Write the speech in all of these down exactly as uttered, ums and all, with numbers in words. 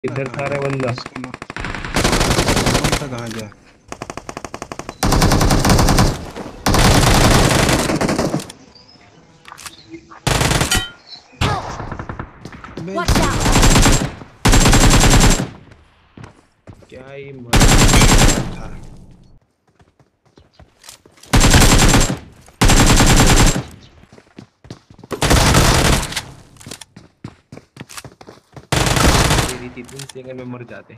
इधर सारे बंदा कहाँ गया? Watch out! क्या ही था। मेरी थी तीन सेकंड में मर जाते।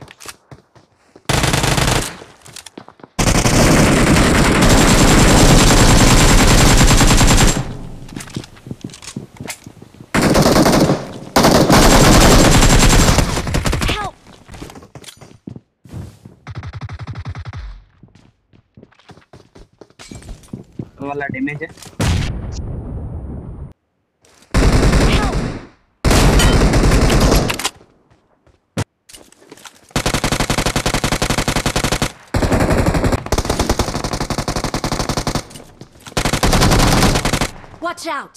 वाला डैमेज है। Watch out!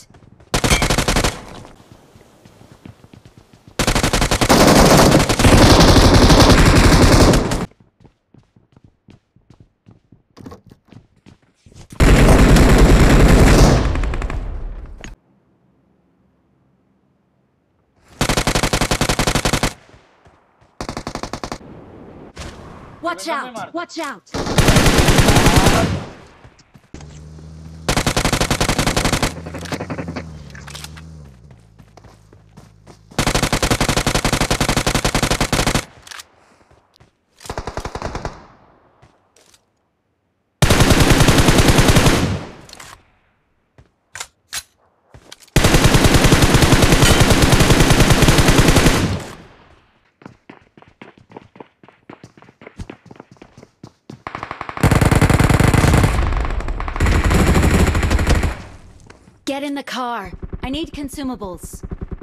Watch out! Watch out! Get in the car. I need consumables.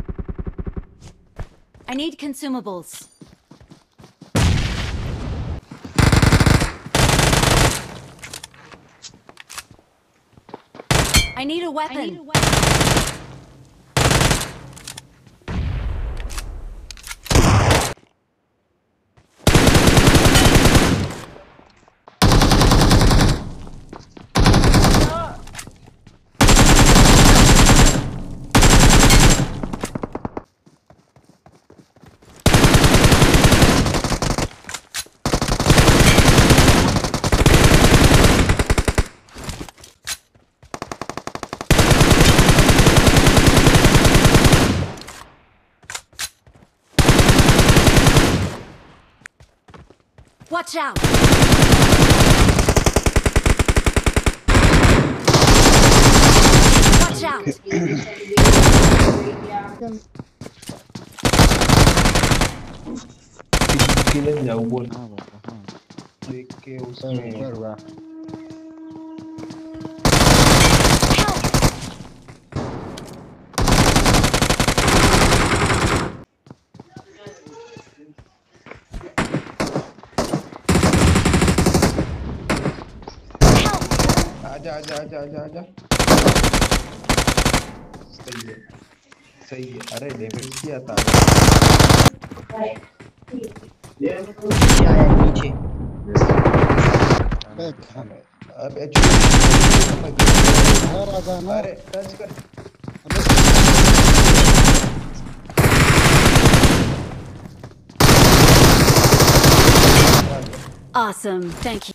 I need consumables. I need a weapon. I need a weapon. Watch out! Watch out! किले जाऊँ बोल देख के उसमें आजा आजा आजा आजा आजा सही है सही है। अरे डैमेज किया था नीचे अबे अरे टच कर Awesome. Thank you.